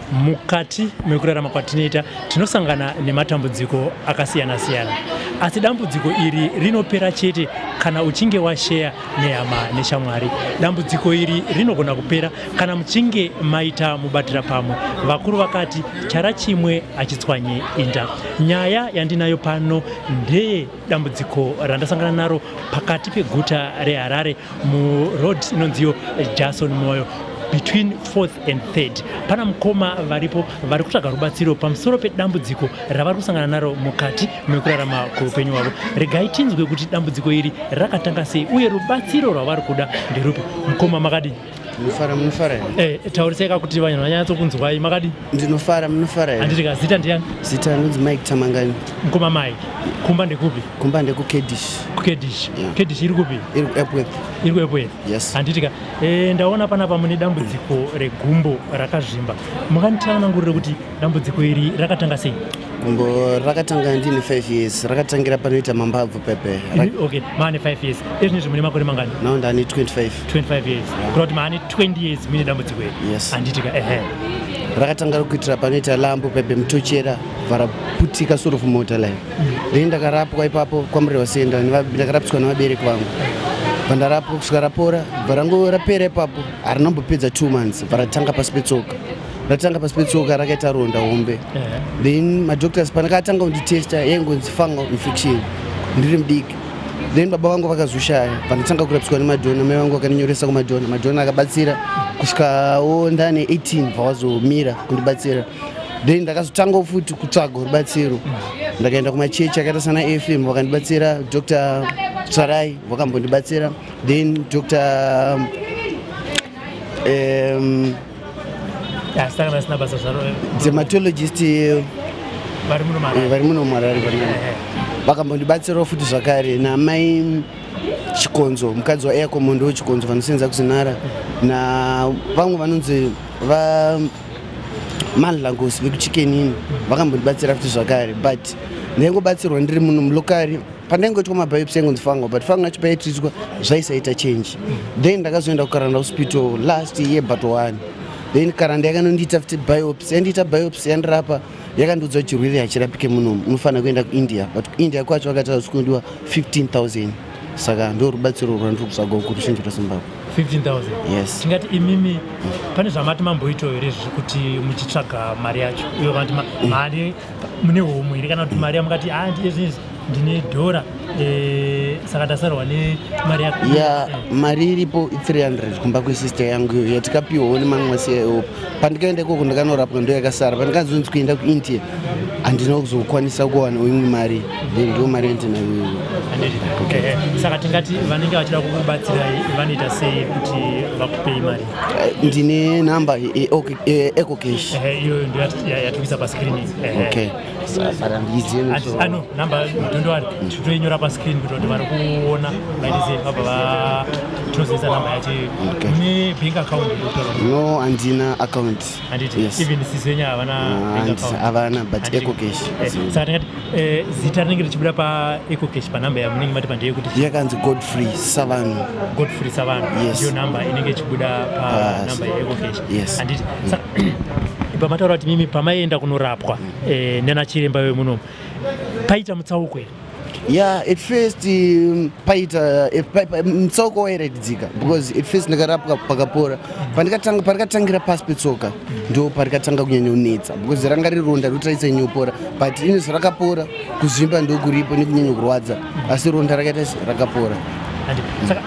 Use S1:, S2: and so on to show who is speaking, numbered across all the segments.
S1: mukati mekurarama kwatinoita tinosangana nematambudziko akasiyana-siyana. Asi dambudziko iri rinopera chete kana uchinge washeya nehama neshamwari. Dambudziko iri rinogona kupera kana muchinge maita mubatira pamwe. Vakuru vakati chara chimwe achitswanye inda. Nyaya yandinayo pano ndeye dambudziko randasangana naro pakati peguta reHarare mu road inonziyo Jason Moyo between 4th and 3rd. Pana mukoma varipo vari kutsvaga rubatsiro pamusoro pedambudziko ravari kusangana naro mukati mekurarama kweupenyu hwavo. Regai tinzwe kuti dambudziko iri rakatanga sei uye rubatsiro rwavari kuda nderupi. Mukoma makadi?
S2: Munofara.
S1: Tauriseka kuti vanhu vanyatsokunzwai makadi?
S2: Ndinofara, munofara.
S1: Anditika zita ndiani?
S2: Zita nonzi Mike Tamangani.
S1: Mukoma Mike. Kumba ndekupi?
S2: Kumba ndekuKedish.
S1: Kedish. Kedish iri kupi?
S2: Iri kuEpworth.
S1: Iri kuEpworth.
S2: Yes.
S1: Anditika ndaona panapa mune dambudziko regumbo rakazvimba. Mukanditsanangurira kuti dambudziko iri rakatanga sei?
S2: Gumbo rakatanga ndine 5 years. Rakatangira panoita mambabvu pepe.
S1: Okay, maane 5 years. Izvi mune makore mangani?
S2: Now ndani 25.
S1: 25 years. Kuti maane 20 years mune dambudziko iri.
S2: Yes.
S1: Anditika
S2: rakatanga kuitira panoita lambo pepe mutochera varaputika sort of mota lai. Ndakarapwa ipapo kwamuri wasenda ndakarapiswa navabereki vangu. Pandarapwa kusvika rapora varangu rapera ipapo harinambopedza 2 months varatanga pasi petsoka. Ratanga pasi petsoka rakaita ronda hombe. Then madoctors panakatanga kunditesta yaingonzi fungal infection ndiri mudiki. Then baba vangu vakazoshaya pandatanga kurapiswa nemadhona. Mai vangu vakaninyoresa kumadhona. Madhona akabatsira kusvikawo ndane 18 vavazomira kundibatsira. Then ndakazotanga futi kutsvaga rubatsiro. Ndakaenda kumachechi akaita sana FM vakandibatsira. Dr. Tsarai vakambondibatsira. Then Dr. dermatologist vari muno Harare vakambondibatsirawo futi zvakare namai Chikonzo mukadzi waEacomondo weChikonzo vanosenza kuZinara na vamwe vanonzi Manlangosi vekuChickenini vakambondibatsira futi zvakare but ndaingobatsirwa ndiri muno mulokari. Pandaingoitwa mabiopsy aingonzi fungal but fungal yacho paitritwa zvaisaita change. Then ndakazoenda kuKaranda hospital last year but 1. Then Karanda yakanondiita futi biopsy. Yandiita biopsy yandirapa yakandiudza kuti chirwere hachirapike muno unofanira kuenda kuIndia but kuIndia kwacho vakataura kuti kundiwa 15,000. Saka ndo rubatsiro rwandiri kutsvaga kurushinji rweZimbabwe.
S1: 15,000.
S2: Yes.
S1: Tingati imimi pane zvamati mamboitawo here kuti muchitsvaga mari yacho uye vanti mari mune homwe here kana kuti mari yamukati ndine dhora saka ndasarwa nemari yako?
S2: Mari iripo 300 kumba kwesister yangu iyo yatikapiwawo nemamwe maseyaopa. Pandikaenda ikoko ndakanorapwa ndo yakasara. Pandikanzonzi kuenda kuIndia handina kuzokwanisa kuwana imwe mari. Ndio mari yandinayo.
S1: Saka tingati vanenge vachida kukubatsirai vanoita sei kuti vakupei mari?
S2: Ndine namba EcoCash.
S1: Iyo ndio yatikuisa paskirini.
S2: Okay.
S1: Ano namba ndondowari tinoinyora paskirini kuti vari kuona vaitise vabva tinozoisa namba yacho. Une bank account?
S2: No, handina account.
S1: Yes. Even sisenya havana bank account?
S2: Havana but EcoCash.
S1: Saka tingati zita rinenge richibuda paEcoCash panamba yamunenge mati pandeye kuti
S2: yakanzi Godfrey Savano.
S1: Godfrey Savano. Ndiyo namba inenge ichibuda panamba yeEcoCash.
S2: Yes.
S1: Anditi pamataura kuti mimi pamaienda kunorapwa nana chiremba wemunomu paita mutsauko here?
S2: At first paita mutsauko wairatidzika because at first ndakarapwa pakapora. Parikatangira pasi petsoka ndo parikatanga kunyanya kunetsa because ranga rironda rotaisa nyopora but inezvi rakapora kuzvimba ndo kuripo nekunyanya kurwadza asi ronda rakaita rakapora.
S1: Saka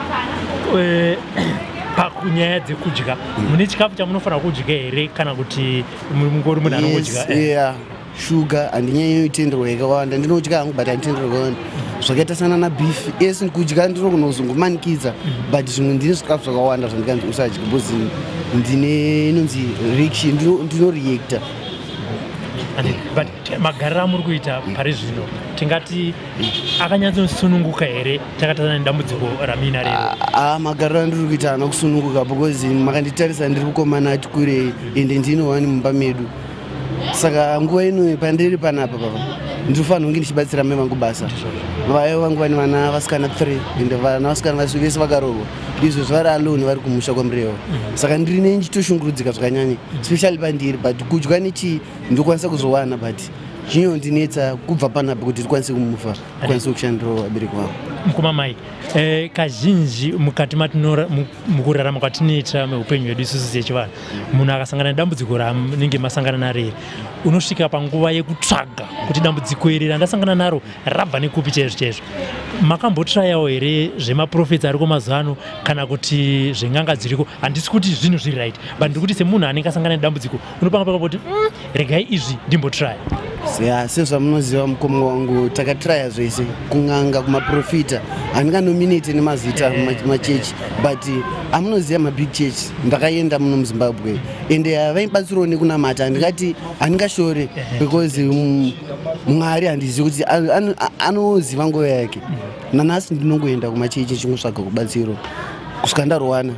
S1: pakunyaya dzekudya mune chikafu chamunofanira kudya here kana kuti mungori munhu anongodya?
S2: Sugar handinyanyi kutenderwa yakawanda. Ndinodya hangu but handitenderwa yakawanda. Zvakaita sana nabeef esi kudya ndinokunozongomanikidza but zvimwe ndine zvikafu zvakawanda zvandikanzi usadya because ndine inonzi reaction ndinoreacta.
S1: But magariro amuri kuita pari zvino tingati akanyatsosununguka here takatarisa nedambudziko ramina rero?
S2: Magariro andiri kuita haana kusununguka because makanditarisa ndiri kukomana ati kurei ende ndine wani mumba medu. Saka nguva ino pandiri panapa ndinofanira kunge ndichibatsira mai vangu basa. Vai vangu vane vana vasikana 3 ende vana vasikana vese vakaroorwa izvo zvari alone vari kumusha kwamurehwa. Saka ndiri nechitoshungurudzika zvakanyanya especially pandiri but kudya nechi ndokwanisa kuzowana but chinondinetsa kubva panapo kuti tikwanise kumufa tikwanise kushandirawo abereki vangu.
S1: Mukoma mai kazhinji mukati mukurarama kwatinoita meupenyu hwedu isusu sechivanhu munhu akasangana nedambudziko ramunenge masangana naro unosvika panguva yekutsvaga kuti dambudziko iri randasangana naro rabva nekupi chaizvo makambotrayawo here zvemaprofits ariko mazuva ano kana kuti zveng'anga dziriko handisi kuti zvinhu zviri right but ndiri kuti semunhu anenge asangana nedambudziko unopanga pakapoti regai izvi ndimbotraya.
S2: Sezvamunoziva mukoma wangu takatraya zvese kung'anga kumaprofita handinganominate nemazita machechi but amunoziva mabig church ndakaenda muno muZimbabwe ende vaibatsirawo nekunamata handingashore because Mwari handizivi kuti anoziva nguva yake. Nanhasi ndinongoenda kumachechi chingosvaga kubatsiro kusvika ndarowana.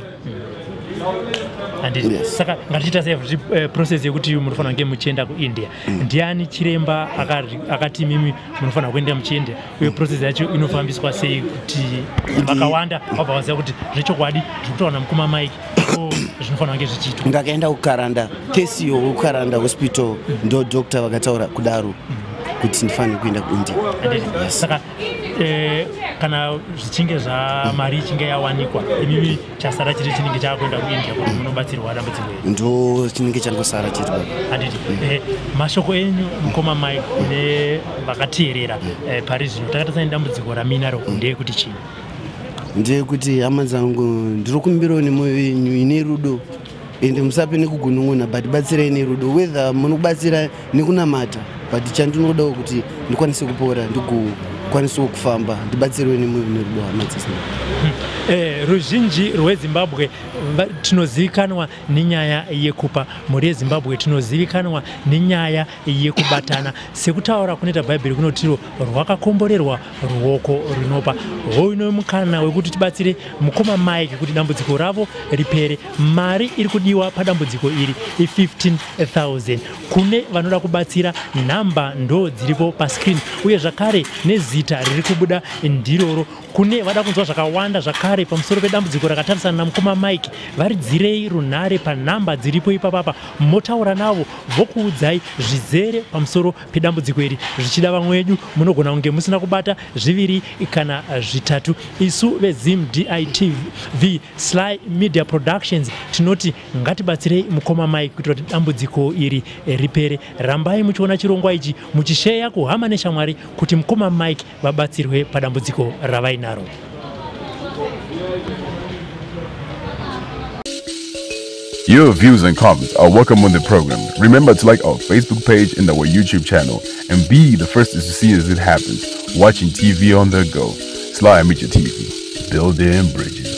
S1: Saka ngatichita sei process yekuti munofanira kunge muchienda kuIndia. Ndiani chiremba akati mimi munofanira kuenda muchienda uye process yacho inofambiswa sei kuti vakawanda vabva vaziva kuti zvechokwadi zviri kutaura mukoma Mike zvinofanira kunge zvichiitwa.
S2: Ndakaenda kukaranda kesiyo kukaranda hospital ndo doctor vakataura kudaro kuti ndifanire kuenda kuIndia.
S1: Saka kana zvichinge mari ichinge yawanikwa imimi chasara chiri chinenge chakuenda kuIndia kuti munobatsirwa dambudziko iri
S2: ndo chinenge changosara chiri baba.
S1: Handiti mashoko enyu mukoma Mike nevakateerera pari zvino takatasana dambudziko raminaro ndeyekuti chii?
S2: Ndeyekuti hama dzangu ndiri kumbirawo nemwoyo wenyu ine rudo ende musape nekugunun'una but batsirai nerudo whether munobatsira nekunamata but chandinodawo kuti ndikwanise kupora ndigokwanisawo kufamba ndibatsiriwe nemwoyo nerudo hama dzese.
S1: Ruzhinji rweZimbabwe tinozivikanwa nenyaya yekupa. Mhuri yeZimbabwe tinozivikanwa nenyaya yekubatana. Sekutaura kunoita Bhaibheri kunotiro rwakakomborerwa ruoko runopa. Hoino mukana wekuti tibatsire mukoma Mike kuti dambudziko ravo ripere. Mari iri kudiwa padambudziko iri 15,000. Kune vanoda kubatsira nhamba ndo dziripo pascreen uye zvakare nezita riri kubuda ndiroro. Kune vada kunzwa zvakawanda zvakare pamusoro pedambudziko rakatarisana namukoma Mike varidzirei runhare panhamba dziripo ipapapa motaura navo vokuudzai zvizere pamusoro pedambudziko iri. Zvichida vamwe vedu munogona kunge musina kubata zviviri kana zvitatu. Isu veZim DITV Sly Media Productions tinoti ngatibatsirei mukoma Mike kuitira kuti dambudziko iri ripere. Rambai muchiona chirongwa ichi muchisheya kuhama neshamwari kuti mukoma Mike vabatsirwe padambudziko ravainaro.
S3: Your views and comments are welcome on the program. Remember to like our Facebook page and our YouTube channel and be the first to see as it happens. Watching TV on the go. Sly Media TV. Building bridges.